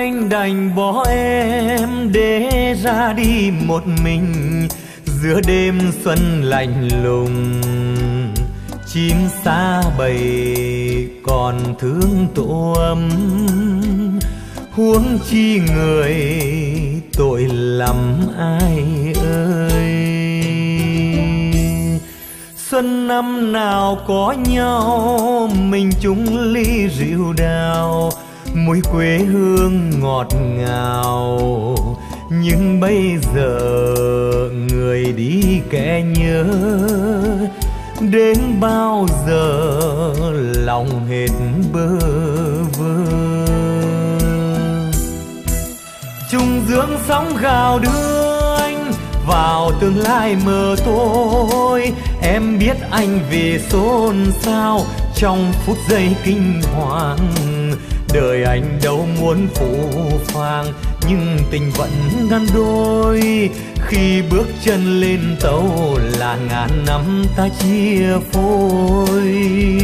anh đành bỏ em để ra đi một mình giữa đêm xuân lạnh lùng. Chim xa bầy còn thương tổ ấm, huống chi người tội lắm ai ơi. Xuân năm nào có nhau mình chung ly rượu đào, mùi quê hương ngọt ngào. Nhưng bây giờ người đi kẻ nhớ, đến bao giờ lòng hết bơ vơ. Trung dưỡng sóng gào đưa anh vào tương lai mờ tối. Em biết anh vì xôn xao trong phút giây kinh hoàng. Đời anh đâu muốn phũ phàng, nhưng tình vẫn ngăn đôi. Khi bước chân lên tàu là ngàn năm ta chia phôi.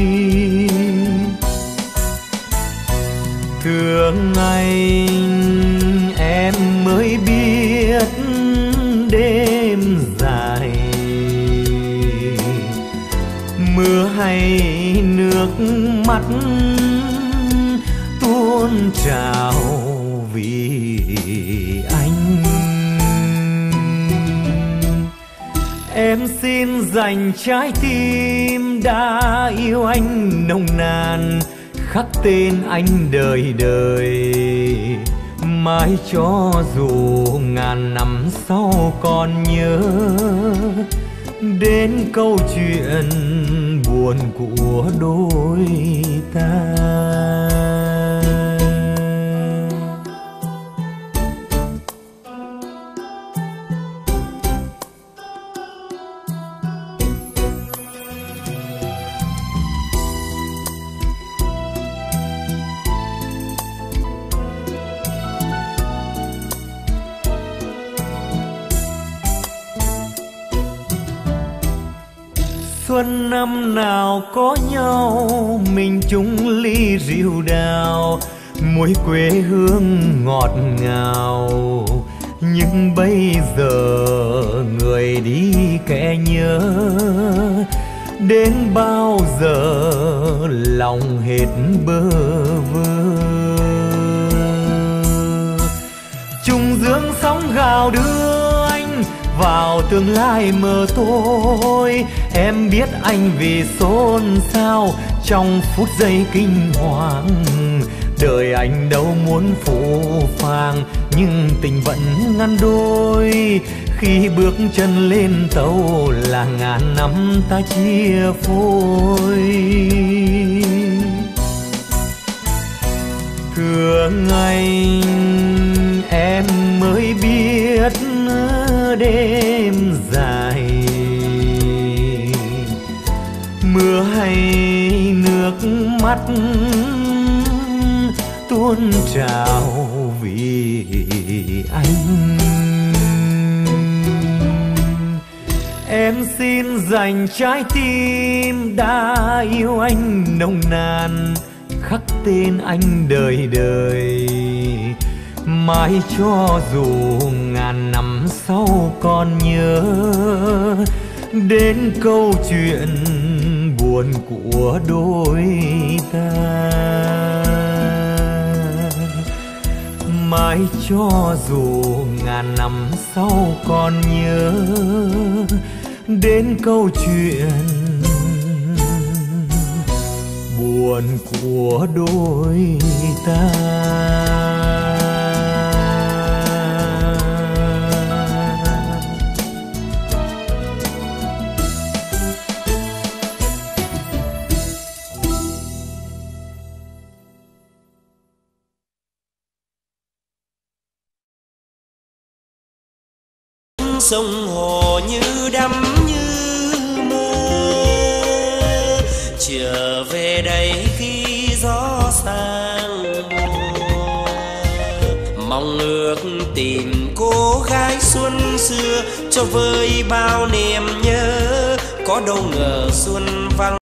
Thương anh em mới biết đêm dài, mưa hay nước mắt tuôn trào vì anh. Em xin dành trái tim đã yêu anh nồng nàn, khắc tên anh đời đời. Mãi cho dù ngàn năm sau còn nhớ đến câu chuyện buồn của đôi ta. Xuân năm nào có nhau mình chung ly rượu đào, mùi quê hương ngọt ngào. Nhưng bây giờ người đi kẻ nhớ, đến bao giờ lòng hết bơ vơ. Trung dưỡng sóng gào đưa anh vào tương lai mờ tối. Em biết anh vì xôn xao trong phút giây kinh hoàng. Đời anh đâu muốn phũ phàng, nhưng tình vẫn ngăn đôi. Khi bước chân lên tàu là ngàn năm ta chia phôi. Thương anh em mới biết đêm dài, mưa hay nước mắt tuôn trào vì anh. Em xin dành trái tim đã yêu anh nồng nàn, khắc tên anh đời đời. Mãi cho dù ngàn năm sau còn nhớ đến câu chuyện buồn của đôi ta. Mãi cho dù ngàn năm sau còn nhớ đến câu chuyện buồn của đôi ta. Sông hồ như đắm như mơ, trở về đây khi gió sang mùa. Mong ước tìm cô gái xuân xưa cho vơi bao niềm nhớ, có đâu ngờ xuân vắng